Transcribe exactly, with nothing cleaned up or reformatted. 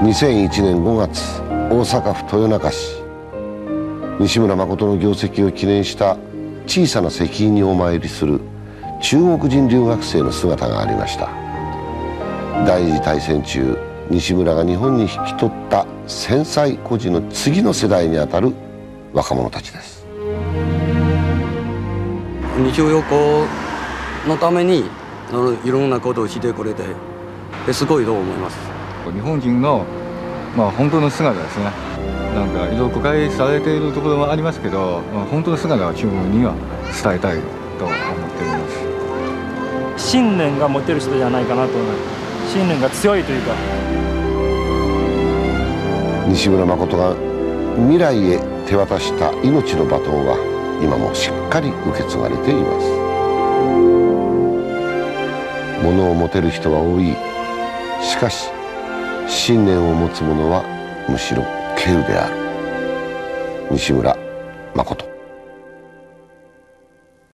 にせんいちねんごがつ、大阪府豊中市、西村誠の業績を記念した小さな石碑にお参りする中国人留学生の姿がありました。第二次大戦中、西村が日本に引き取った戦災孤児の次の世代にあたる若者たちです。 日曜子のためにいろんなことをしてくれてすごいと思います。 日本人の、まあ、本当の姿ですね。なんかいろいろ誤解されているところもありますけど、まあ、本当の姿は中国には伝えたいと思っています。 信念が持てる人じゃないかなと思います。信念が強いというか。 西村誠が未来へ手渡した命のバトンは今もしっかり受け継がれています。物を持てる人は多い。しかし信念を持つ者はむしろ稀有である。西村誠。